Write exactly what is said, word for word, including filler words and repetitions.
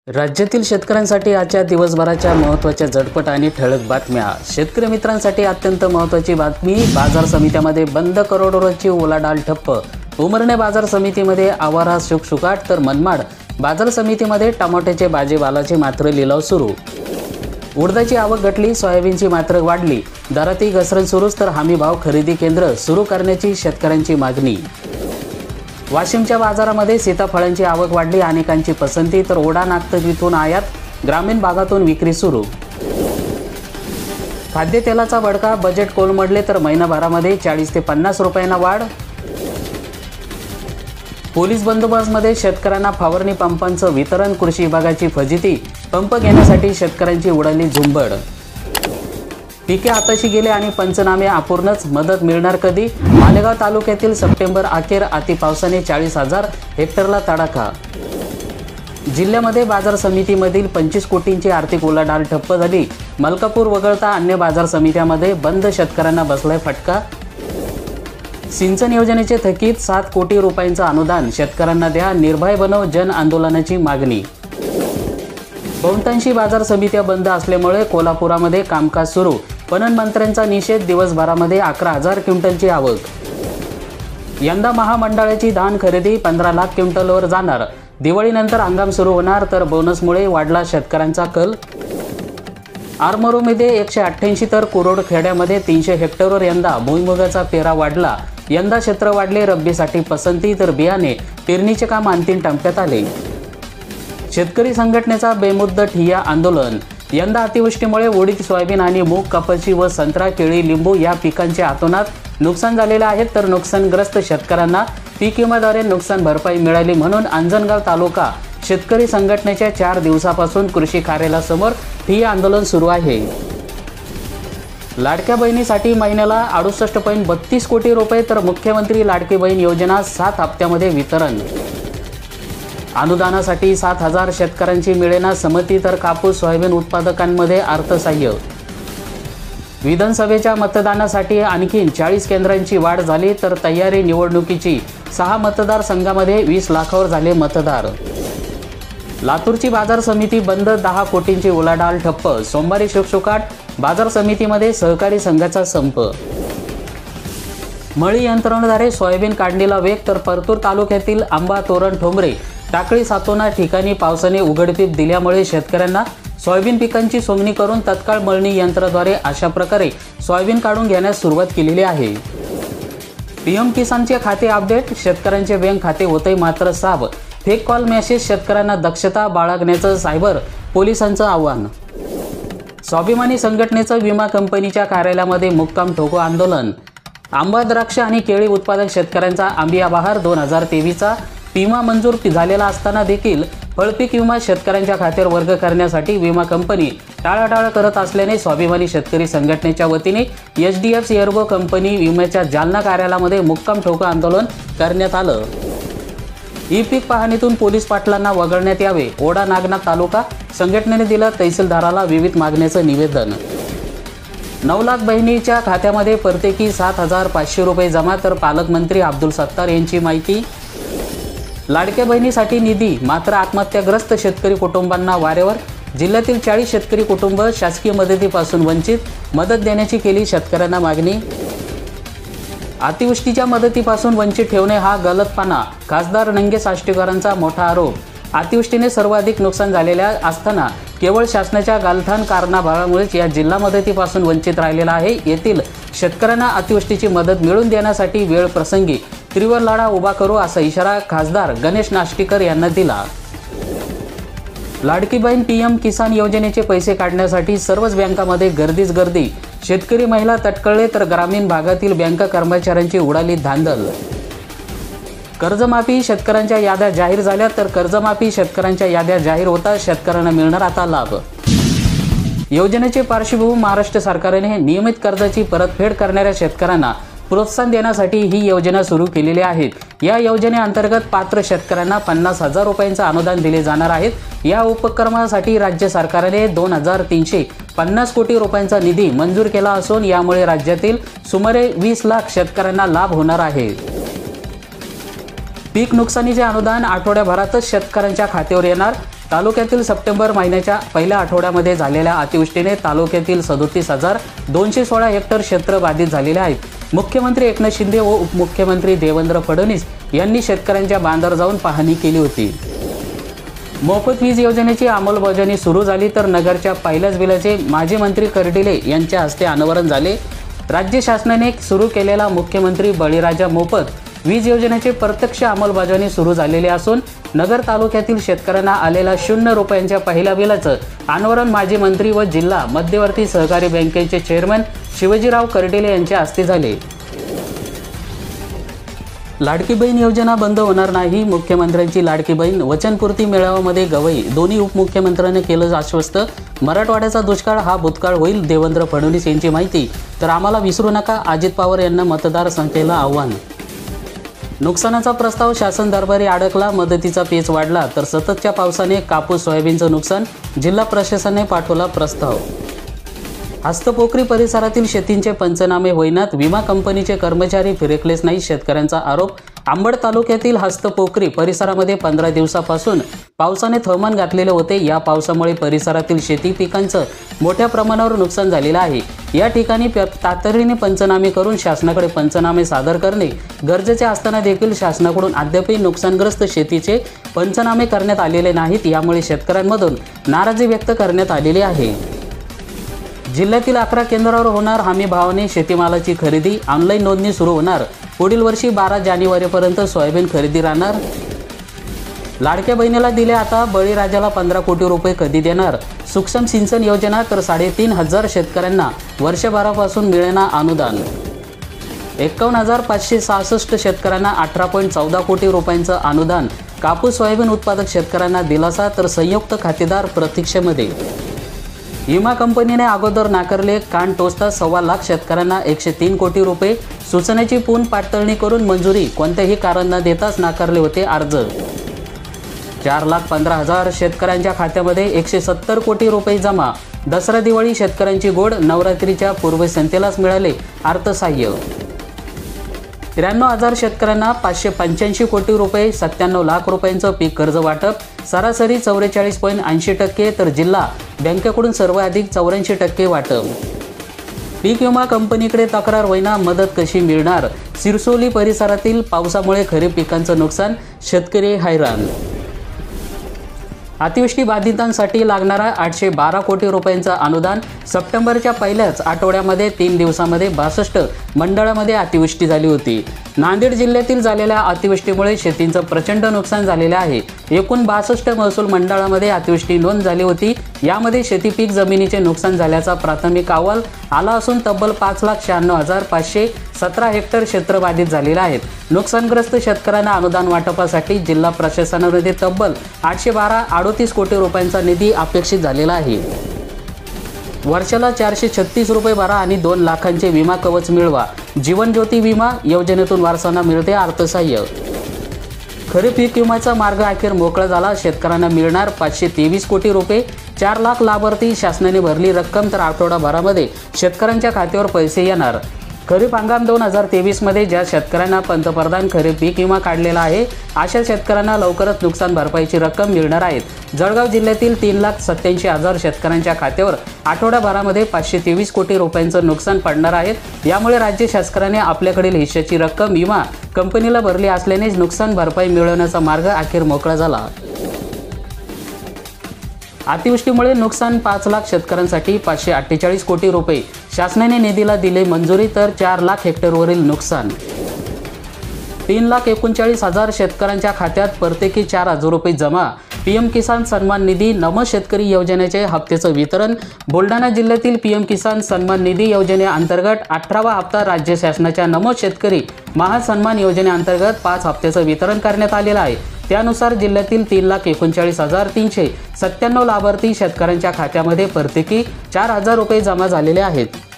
राज्यातील शेतकऱ्यांसाठी आजच्या दिवसभराच्या महत्त्वाच्या झटपट आणि ठळक बातम्या। शेतकरी मित्रांसाठी अत्यंत महत्त्वाची बातमी। बाजार समित्यामध्ये बंद करोडोची उलाढाल ठप्प। उमरणे बाजार समितीमध्ये आवारा शुकशुकाट तर मनमाड बाजार समितीमध्ये टमाट्याचे भाजीपाल्याचे मात्र लिलाव सुरू। उडदाची आवक घटली, सोयाबीनची मात्र वाढली। दराती घसरण सुरूच तर हमी भाव खरेदी केंद्र सुरू करण्याची शेतकऱ्यांची मागणी। वाशिमच्या बाजारामध्ये सीताफळांची आवक वाढली, अनेकांची पसंती तर ओढा नागपूर इथून आयात, ग्रामीण भागातून विक्री सुरू। खाद्यतेलाचा भडका, बजेट कोलमडले तर महिनाभरामध्ये चाळीस ते पन्नास रुपयांना वाढ। पोलीस बंदोबस्तामध्ये शेतकऱ्यांना फवारणी पंपांचं वितरण, कृषी विभागाची फजिती, पंप घेण्यासाठी शेतकऱ्यांची उडाली झुंबड। पिके हाताशी गेले आणि पंचनामे अपूर्णच, मदत मिळणार कधी? मालेगाव तालुक्यातील सप्टेंबर अखेर अतिपावसाने चाळीस हजार हेक्टरला तडाखा। जिल्ह्यामध्ये बाजार समितीमधील पंचवीस कोटींची आर्थिक उलाढाल ठप्प झाली। मलकापूर वगळता अन्य बाजार समित्यामध्ये बंद, शेतकऱ्यांना बसलाय फटका। सिंचन योजनेचे थकीत सात कोटी रुपयांचं अनुदान शेतकऱ्यांना द्या, निर्भय बनव जन आंदोलनाची मागणी। बहुतांशी बाजार समित्या बंद असल्यामुळे कोल्हापुरामध्ये कामकाज सुरू। पणन मंत्र्यांचा निषेध, दिवसभरामध्ये अकरा हजार क्विंटलची आवक। यंदा महामंडळाची धान खरेदी पंधरा लाख क्विंटलवर जाणार। दिवाळीनंतर हंगाम सुरू होणार तर बोनसमुळे वाढला शेतकऱ्यांचा कल। आरमोरीमध्ये एकशे अठ्ठ्याऐंशी तर कुरोड खेड्यामध्ये तीनशे हेक्टरवर यंदा भुईमुगाचा पेरा वाढला। यंदा क्षेत्र वाढले, रब्बीसाठी पसंती तर बियाणे पेरणीचे काम अंतिम टप्प्यात आले। शेतकरी संघटनेचा बेमुदत ठिय्या आंदोलन। यंदा अतिवृष्टीमुळे उडीद, सोयाबीन आणि मूग, कपाशी व संत्रा, केळी, लिंबू या पिकांचे अतोनात नुकसान झालेले आहेत, तर नुकसानग्रस्त शेतकऱ्यांना पीक विम्याद्वारे नुकसान भरपाई मिळाली म्हणून अंजनगाव तालुका शेतकरी संघटनेच्या चार दिवसापासून कृषी कार्यालयासमोर ठिय्या आंदोलन सुरू आहे। लाडक्या बहिणीसाठी महिन्याला अडुसष्ट पॉईंट बत्तीस कोटी रुपये तर मुख्यमंत्री लाडकी बहीण योजना सात हप्त्यामध्ये वितरण। अनुदानासाठी सात हजार शेतकऱ्यांची मिळेना संमती तर कापूस, सोयाबीन उत्पादकांमध्ये अर्थसहाय्य। विधानसभेच्या मतदानासाठी आणखी चाळीस केंद्रांची वाढ झाली तर तयारी निवडणुकीची। सहा मतदारसंघामध्ये वीस लाखावर झाले मतदार। लातूरची बाजार समिती बंद, दहा कोटींची उलाढाल ठप्प। सोमवारी शुकशुकाट बाजार समितीमध्ये सहकारी संघाचा संप। मळी यंत्रणेद्वारे सोयाबीन काढणीला वेग तर परतूर तालुक्यातील आंबा, तोरण, ठोंबरे, टाकळी, सातोना ठिकाणी पावसाने उघडपीप दिल्यामुळे शेतकऱ्यांना सोयाबीन पिकांची सोंगणी करून तत्काळ मळणी यंत्राद्वारे अशा प्रकारे सोयाबीन काढून घेण्यास सुरुवात केलेली आहे। पीएम किसानचे खाते अपडेट, शेतकऱ्यांचे बँक खाते होते मात्र साफ। फेक कॉल मेसेज, शेतकऱ्यांना दक्षता बाळगण्याचं सायबर पोलिसांचं आव्हान। स्वाभिमानी संघटनेचं विमा कंपनीच्या कार्यालयामध्ये मुक्काम ठोको आंदोलन। आंबा, द्राक्ष आणि केळी उत्पादक शेतकऱ्यांचा आंबिया बहार दोन हजार तेवीसचा विमा मंजूर झालेला असताना देखील फळपीक विमा शेतकऱ्यांच्या खात्यावर वर्ग करण्यासाठी विमा कंपनी टाळाटाळ करत असल्याने स्वाभिमानी शेतकरी संघटनेच्या वतीने H D F C Ergo company विम्याच्या जालना कार्यालयामध्ये मुक्काम ठोको आंदोलन करण्यात आलं। ई पीक पाहणीतून पोलीस पाटलांना वगळण्यात यावे, ओढा नागनाथ तालुका संघटनेने दिलं तहसीलदाराला विविध मागण्याचं निवेदन। नऊ लाख बहिणीच्या खात्यामध्ये प्रत्येकी सात हजार पाचशे रुपये जमा तर पालकमंत्री अब्दुल सत्तार यांची माहिती। लाडक्या बहिणीसाठी निधी मात्र आत्महत्याग्रस्त शेतकरी कुटुंबांना वारेवर। जिल्ह्यातील चाळीस शेतकरी कुटुंब शासकीय मदतीपासून वंचित, मदत देण्याची केली शेतकऱ्यांना मागणी। अतिवृष्टीच्या मदतीपासून वंचित ठेवणे हा गलतपणा, खासदार नंगे साष्टीकरांचा मोठा आरोप। अतिवृष्टीने सर्वाधिक नुकसान झालेल्या असताना केवळ शासनाच्या गालथान कारणाभावामुळेच या जिल्हा मदतीपासून वंचित राहिलेला आहे। येथील शेतकऱ्यांना अतिवृष्टीची मदत मिळवून देण्यासाठी वेळ प्रसंगी त्रिवर लढा उभा करू असा इशारा खासदार गणेश नाष्टीकर यांना दिला। लाडकी बहीण पीएम किसान योजनेचे पैसे काढण्यासाठी सर्वच बँकांमध्ये गर्दीच गर्दी। शेतकरी महिला तटकळले तर ग्रामीण भागातील बँक कर्मचाऱ्यांची उडाली धांदल। कर्जमाफी, शेतकऱ्यांच्या याद्या जाहीर झाल्या तर कर्जमाफी शेतकऱ्यांच्या याद्या जाहीर होता शेतकऱ्यांना मिळणार आता लाभ। योजनेचे पार्श्वभूमी, महाराष्ट्र सरकारने नियमित कर्जाची परतफेड करणाऱ्या शेतकऱ्यांना प्रोत्साहन देण्यासाठी ही योजना सुरू केलेली आहे। या योजनेअंतर्गत पात्र शेतकऱ्यांना पन्नास हजार रुपयांचं अनुदान दिले जाणार आहे। या उपक्रमासाठी राज्य सरकारने दोन हजार तीनशे पन्नास कोटी रुपयांचा निधी मंजूर केला असून यामुळे राज्यातील सुमारे वीस लाख शेतकऱ्यांना लाभ होणार आहे। पीक नुकसानीचे अनुदान आठवड्याभरातच शेतकऱ्यांच्या खात्यावर येणार। तालुक्यातील सप्टेंबर महिन्याच्या पहिल्या आठवड्यामध्ये झालेल्या अतिवृष्टीने तालुक्यातील सदोतीस हजार दोनशे सोळा हेक्टर क्षेत्र बाधित झालेले आहेत। मुख्यमंत्री एकनाथ शिंदे व उपमुख्यमंत्री देवेंद्र फडणवीस यांनी शेतकऱ्यांच्या बांधावर जाऊन पाहणी केली होती। मोफत वीज योजनेची अंमलबजावणी सुरू झाली तर नगरच्या पहिल्याच बिलाचे माजी मंत्री कर्डिले यांच्या हस्ते अनावरण झाले। राज्य शासनाने सुरू केलेला मुख्यमंत्री बळीराजा मोफत वीज योजनेची प्रत्यक्ष अंमलबजावणी सुरू झालेली असून नगर तालुक्यातील शेतकऱ्यांना आलेल्या शून्य रुपयांच्या पहिल्या बिलाचं अनावरण माजी मंत्री व जिल्हा मध्यवर्ती सहकारी बँकेचे चेअरमन शिवाजीराव कर्डिले यांच्या हस्ते झाले। लाडकी बहीण योजना बंद होणार नाही, मुख्यमंत्र्यांची लाडकी बहीण वचनपूर्ती मेळाव्यामध्ये गवई, दोन्ही उपमुख्यमंत्र्यांनी केलं आश्वस्त। मराठवाड्याचा दुष्काळ हा भूतकाळ होईल, देवेंद्र फडणवीस यांची माहिती। तर आम्हाला विसरू नका, अजित पवार यांना मतदारसंख्येला आव्हान। नुकसानाचा प्रस्ताव शासन दरबारी अडकला, मदतीचा पेच वाढला तर सततच्या पावसाने कापूस सोयाबीनचं नुकसान, जिल्हा प्रशासनाने पाठवला प्रस्ताव। हस्तपोखरी परिसरातील शेतींचे पंचनामे होईनात, विमा कंपनीचे कर्मचारी फिरकलेच नाही, शेतकऱ्यांचा आरोप। अंबड तालुक्यातील हस्तपोखरी परिसरामध्ये पंधरा दिवसापासून पावसाने थैमान घातलेले होते। या पावसामुळे परिसरातील शेती पिकांचं मोठ्या प्रमाणावर नुकसान झालेलं आहे। या ठिकाणी तातडीने पंचनामे करून शासनाकडे पंचनामे सादर करणे गरजेचे असताना देखील शासनाकडून अद्यापही नुकसानग्रस्त शेतीचे पंचनामे करण्यात आलेले नाहीत। यामुळे शेतकऱ्यांमधून नाराजी व्यक्त करण्यात आलेली आहे। जिल्ह्यातील अकरा केंद्रावर होणार हमी भावाने शेतीमालाची खरेदी, ऑनलाईन नोंदणी सुरू होणार। पुढील वर्षी बारा जानेवारीपर्यंत सोयाबीन खरेदी राहणार। लाडक्या बहिणीला दिले आता, बळीराजाला पंधरा कोटी रुपये कधी देणार? सूक्ष्म सिंचन योजना तर साडेतीन हजार शेतकऱ्यांना वर्षभरापासून मिळेना अनुदान। एकावन्न हजार पाचशे सहासष्ट शेतकऱ्यांना अठरा पॉईंट चौदा कोटी रुपयांचं अनुदान। कापूस सोयाबीन उत्पादक शेतकऱ्यांना दिलासा तर संयुक्त खातेदार प्रतीक्षेमध्ये। विमा कंपनीने अगोदर नाकारले, कान टोचता सव्वा लाख शेतकऱ्यांना एकशे तीन कोटी रुपये। सूचनेची पुनः पडताळणी करून मंजुरी, कोणतेही कारण न देताच नाकारले होते अर्ज। चार लाख पंधरा हजार शेतकऱ्यांच्या खात्यामध्ये एकशे सत्तर कोटी रुपये जमा। दसरा दिवाळी शेतकऱ्यांची गोड, नवरात्रीच्या पूर्वसंध्येलाच मिळाले अर्थसहाय्य। त्र्याण्णव हजार शेतकऱ्यांना पाचशे पंच्याऐंशी कोटी रुपये, सत्त्याण्णव लाख रुपयांचं पीक कर्ज वाटप, सरासरी चौवेचाळीस पॉईंट ऐंशी टक्के तर जिल्हा बँकेकडून सर्वाधिक चौऱ्याऐंशी टक्के वाटप। पीक विमा कंपनीकडे तक्रार होईना, मदत कशी मिळणार? सिरसोली परिसरातील पावसामुळे खरीप पिकांचं नुकसान, शेतकरी हैराण। अतिवृष्टी बाधितांसाठी लागणारा आठशे बारा कोटी रुपयांचं अनुदान। सप्टेंबरच्या पहिल्याच आठवड्यामध्ये तीन दिवसामध्ये बासष्ट मंडळामध्ये अतिवृष्टी झाली होती। नांदेड जिल्ह्यातील झालेल्या अतिवृष्टीमुळे शेतींचं प्रचंड नुकसान झालेले आहे। एकूण बासष्ट महसूल मंडळामध्ये अतिवृष्टी नोंद झाली होती। यामध्ये शेती पीक जमिनीचे नुकसान झाल्याचा प्राथमिक अहवाल आला असून तब्बल पाच लाख शहाण्णव हजार पाचशे सतरा हेक्टर क्षेत्र बाधित झालेले आहेत। नुकसानग्रस्त शेतकऱ्यांना अनुदान वाटपासाठी जिल्हा प्रशासनामध्ये तब्बल आठशे बारा अडोतीस कोटी रुपयांचा निधी अपेक्षित झालेला आहे। वर्षाला चारशे छत्तीस रुपये भरा आणि दोन लाखांचे विमा कवच मिळवा। जीवन ज्योती विमा योजनेतून वारसांना मिळते अर्थसहाय्य। खरीप पीक विम्याचा मार्ग अखेर मोकळा झाला, शेतकऱ्यांना मिळणार पाचशे तेवीस कोटी रुपये। चार लाख लाभार्थी शासनाने भरली रक्कम तर आठवडाभरामध्ये शेतकऱ्यांच्या खात्यावर पैसे येणार। खरीप हंगाम दोन हजार तेवीस मध्ये ज्या शेतकऱ्यांना पंतप्रधान खरीप पीक विमा काढलेला आहे अशा शेतकऱ्यांना लवकरच नुकसान भरपाईची रक्कम मिळणार आहे। जळगाव जिल्ह्यातील तीन लाख सत्याऐंशी हजार शेतकऱ्यांच्या खात्यावर आठवडाभरामध्ये पाचशे तेवीस कोटी रुपयांचं नुकसान पडणार आहे। यामुळे राज्य शासनाने आपल्याकडील हिश्श्याची रक्कम विमा कंपनीला भरली असल्याने नुकसान भरपाई मिळवण्याचा मार्ग अखेर मोकळा झाला। अतिवृष्टीमुळे नुकसान पाच लाख शेतकऱ्यांसाठी पाचशे अठ्ठेचाळीस कोटी रुपये शासनाने निधीला दिले मंजुरी तर चार लाख हेक्टरवरील नुकसान। तीन लाख एकोणचाळीस हजार शेतकऱ्यांच्या खात्यात प्रत्येकी चार हजार रुपये जमा। पीएम किसान सन्मान निधी नमो शेतकरी योजनेचे हप्त्याचं वितरण। बुलढाणा जिल्ह्यातील पीएम किसान सन्मान निधी योजनेअंतर्गत अठरावा हप्ता राज्य शासनाच्या नमो शेतकरी महासन्मान योजनेअंतर्गत पाच हप्त्याचं वितरण करण्यात आलेलं आहे। त्यानुसार जिल्ह्यातील तीन लाख एकोणचाळीस हजार तीनशे सत्त्याण्णव लाभार्थी शेतकऱ्यांच्या खात्यामध्ये प्रत्येकी चार हजार रुपये जमा झालेले आहेत।